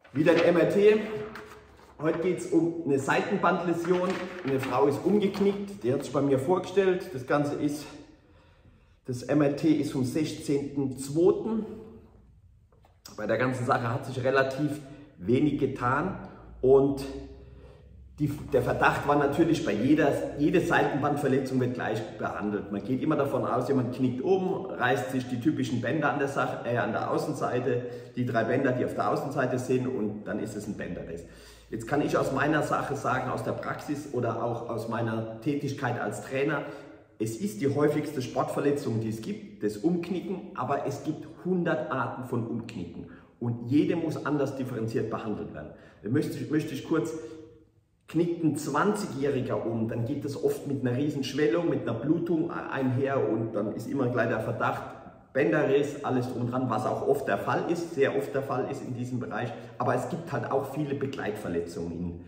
Wieder ein MRT. Heute geht es um eine Seitenbandläsion. Eine Frau ist umgeknickt, die hat sich bei mir vorgestellt. Das MRT ist vom 16.02. Bei der ganzen Sache hat sich relativ wenig getan und der Verdacht war natürlich, jede Seitenbandverletzung wird gleich behandelt. Man geht immer davon aus, jemand knickt um, reißt sich die typischen Bänder an der Außenseite, die 3 Bänder, die auf der Außenseite sind, und dann ist es ein Bänderriss. Jetzt kann ich aus meiner Sache sagen, aus der Praxis oder auch aus meiner Tätigkeit als Trainer, es ist die häufigste Sportverletzung, die es gibt, das Umknicken, aber es gibt 100 Arten von Umknicken und jede muss anders differenziert behandelt werden. Da möchte ich kurz, knickt ein 20-Jähriger um, dann geht das oft mit einer riesen Schwellung, mit einer Blutung einher und dann ist immer gleich der Verdacht, Bänderriss, alles drum und dran, was auch oft der Fall ist, sehr oft der Fall ist in diesem Bereich. Aber es gibt halt auch viele Begleitverletzungen,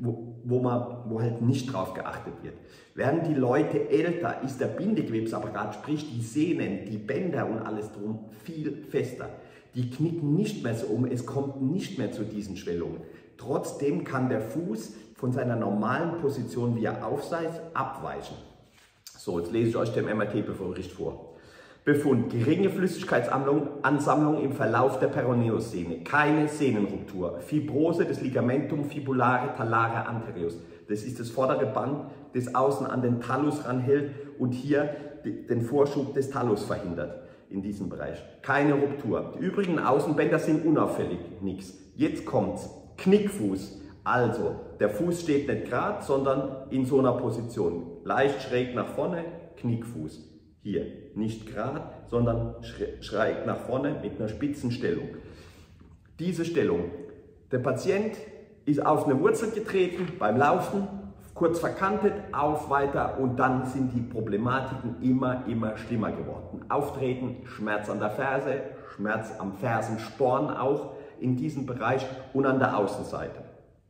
wo halt nicht drauf geachtet wird. Werden die Leute älter, ist der Bindegewebsapparat, sprich die Sehnen, die Bänder und alles drum, viel fester. Die knicken nicht mehr so um, es kommt nicht mehr zu diesen Schwellungen. Trotzdem kann der Fuß von seiner normalen Position, wie er aufsetzt, abweichen. So, jetzt lese ich euch den MRT-Bericht vor. Befund: geringe Flüssigkeitsansammlung im Verlauf der Peroneussehne, keine Sehnenruptur, Fibrose des Ligamentum fibulare talare anterius. Das ist das vordere Band, das außen an den Talus ranhält und hier den Vorschub des Talus verhindert in diesem Bereich. Keine Ruptur. Die übrigen Außenbänder sind unauffällig, nichts. Jetzt kommt's. Knickfuß. Also, der Fuß steht nicht gerade, sondern in so einer Position. Leicht schräg nach vorne, Knickfuß. Hier, nicht gerade, sondern schräg nach vorne mit einer spitzen Stellung. Diese Stellung. Der Patient ist auf eine Wurzel getreten beim Laufen, kurz verkantet, auf, weiter und dann sind die Problematiken immer schlimmer geworden. Auftreten, Schmerz an der Ferse, Schmerz am Fersensporn auch in diesem Bereich und an der Außenseite.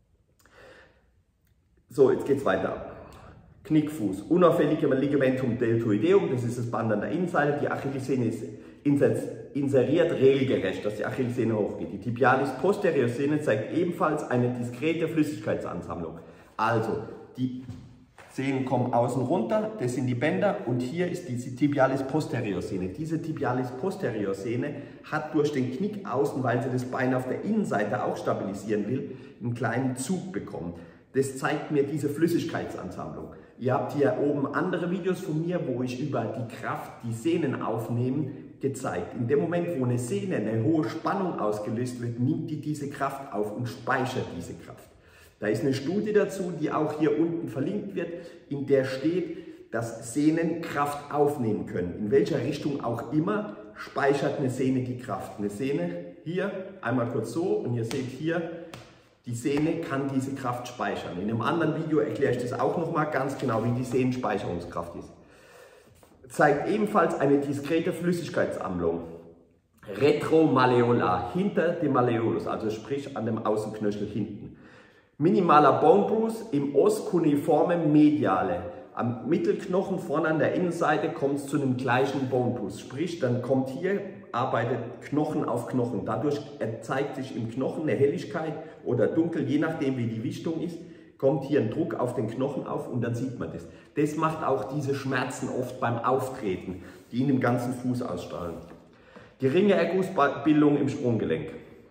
So, jetzt geht's weiter. Knickfuß, unauffällige Ligamentum deltoideum, das ist das Band an der Innenseite, die Achillessehne ist inseriert regelgerecht, dass die Achillessehne hochgeht. Die Tibialis posterior Sehne zeigt ebenfalls eine diskrete Flüssigkeitsansammlung. Also, die Sehnen kommen außen runter, das sind die Bänder und hier ist die Tibialis posterior Sehne. Diese Tibialis posterior Sehne hat durch den Knick außen, weil sie das Bein auf der Innenseite auch stabilisieren will, einen kleinen Zug bekommen. Das zeigt mir diese Flüssigkeitsansammlung. Ihr habt hier oben andere Videos von mir, wo ich über die Kraft, die Sehnen aufnehmen, gezeigt. In dem Moment, wo eine Sehne eine hohe Spannung ausgelöst wird, nimmt die diese Kraft auf und speichert diese Kraft. Da ist eine Studie dazu, die auch hier unten verlinkt wird, in der steht, dass Sehnen Kraft aufnehmen können. In welcher Richtung auch immer speichert eine Sehne die Kraft. Eine Sehne hier, einmal kurz so und ihr seht hier, die Sehne kann diese Kraft speichern. In einem anderen Video erkläre ich das auch nochmal ganz genau, wie die Sehnenspeicherungskraft ist. Zeigt ebenfalls eine diskrete Flüssigkeitsansammlung. Retromalleolar, hinter dem Malleolus, also sprich an dem Außenknöchel hinten. Minimaler Bone Bruise im Os cuneiforme mediale. Am Mittelknochen vorne an der Innenseite kommt es zu einem gleichen Bone Bruise. Sprich, dann kommt hier, arbeitet Knochen auf Knochen. Dadurch zeigt sich im Knochen eine Helligkeit oder dunkel, je nachdem wie die Wichtung ist, kommt hier ein Druck auf den Knochen auf und dann sieht man das. Das macht auch diese Schmerzen oft beim Auftreten, die in dem ganzen Fuß ausstrahlen. Geringe Ergussbildung im Sprunggelenk.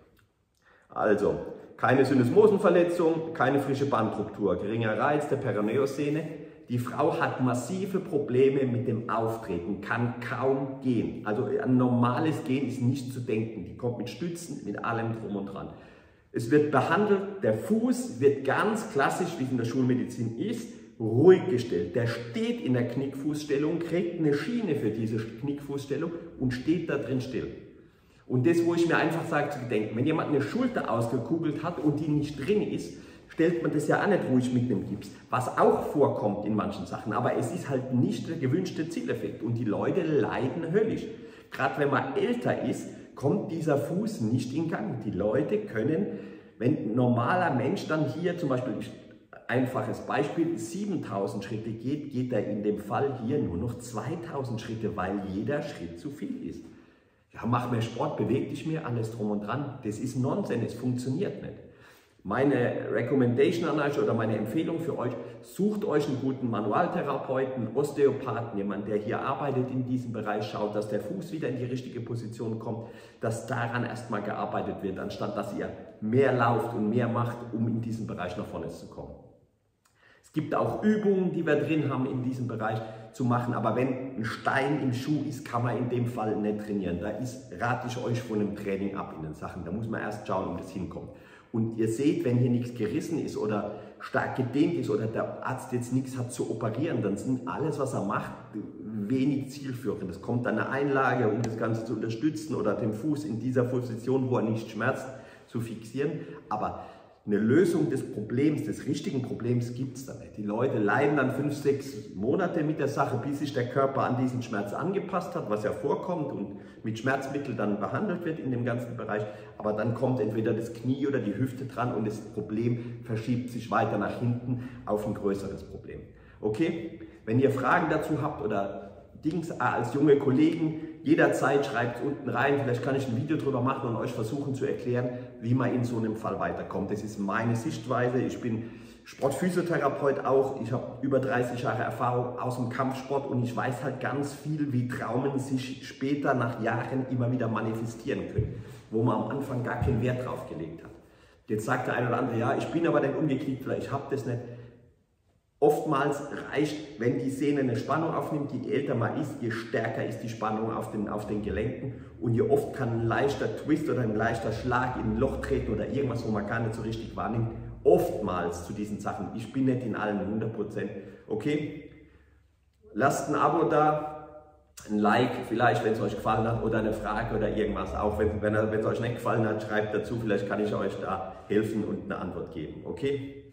Also, keine Syndesmosenverletzung, keine frische Bandruptur, geringer Reiz der Peroneussehne. Die Frau hat massive Probleme mit dem Auftreten, kann kaum gehen. Also ein normales Gehen ist nicht zu denken. Die kommt mit Stützen, mit allem drum und dran. Es wird behandelt, der Fuß wird ganz klassisch, wie es in der Schulmedizin ist, ruhig gestellt. Der steht in der Knickfußstellung, kriegt eine Schiene für diese Knickfußstellung und steht da drin still. Und das, wo ich mir einfach sage zu bedenken, wenn jemand eine Schulter ausgekugelt hat und die nicht drin ist, stellt man das ja auch nicht ruhig mit einem Gips, was auch vorkommt in manchen Sachen, aber es ist halt nicht der gewünschte Zieleffekt und die Leute leiden höllisch. Gerade wenn man älter ist, kommt dieser Fuß nicht in Gang. Die Leute können, wenn ein normaler Mensch dann hier zum Beispiel, einfaches Beispiel, 7000 Schritte geht er in dem Fall hier nur noch 2000 Schritte, weil jeder Schritt zu viel ist. Ja, mach mehr Sport, beweg dich mehr, alles drum und dran. Das ist Nonsens, es funktioniert nicht. Meine Recommendation an euch oder meine Empfehlung für euch, sucht euch einen guten Manualtherapeuten, Osteopathen, jemand, der hier arbeitet in diesem Bereich, schaut, dass der Fuß wieder in die richtige Position kommt, dass daran erstmal gearbeitet wird, anstatt dass ihr mehr lauft und mehr macht, um in diesem Bereich nach vorne zu kommen. Es gibt auch Übungen, die wir drin haben in diesem Bereich zu machen, aber wenn ein Stein im Schuh ist, kann man in dem Fall nicht trainieren. Da rate ich euch von einem Training ab in den Sachen. Da muss man erst schauen, um das hinkommt. Und ihr seht, wenn hier nichts gerissen ist oder stark gedehnt ist oder der Arzt jetzt nichts hat zu operieren, dann sind alles, was er macht, wenig zielführend. Es kommt dann eine Einlage, um das Ganze zu unterstützen oder den Fuß in dieser Position, wo er nicht schmerzt, zu fixieren. Aber eine Lösung des Problems, des richtigen Problems gibt es da nicht. Die Leute leiden dann 5, 6 Monate mit der Sache, bis sich der Körper an diesen Schmerz angepasst hat, was ja vorkommt und mit Schmerzmitteln dann behandelt wird in dem ganzen Bereich. Aber dann kommt entweder das Knie oder die Hüfte dran und das Problem verschiebt sich weiter nach hinten auf ein größeres Problem. Okay? Wenn ihr Fragen dazu habt oder als junge Kollegen, jederzeit schreibt es unten rein, vielleicht kann ich ein Video drüber machen und euch versuchen zu erklären, wie man in so einem Fall weiterkommt. Das ist meine Sichtweise. Ich bin Sportphysiotherapeut auch. Ich habe über 30 Jahre Erfahrung aus dem Kampfsport und ich weiß halt ganz viel, wie Traumen sich später nach Jahren immer wieder manifestieren können, wo man am Anfang gar keinen Wert drauf gelegt hat. Jetzt sagt der eine oder andere, ja, ich bin aber nicht umgeknickt, vielleicht ich habe das nicht. Oftmals reicht, wenn die Sehne eine Spannung aufnimmt, je älter man ist, je stärker ist die Spannung auf den Gelenken und je oft kann ein leichter Twist oder ein leichter Schlag in ein Loch treten oder irgendwas, wo man gar nicht so richtig wahrnimmt, oftmals zu diesen Sachen. Ich bin nicht in allen 100%. Okay? Lasst ein Abo da, ein Like vielleicht, wenn es euch gefallen hat oder eine Frage oder irgendwas. Auch wenn es euch nicht gefallen hat, schreibt dazu, vielleicht kann ich euch da helfen und eine Antwort geben. Okay?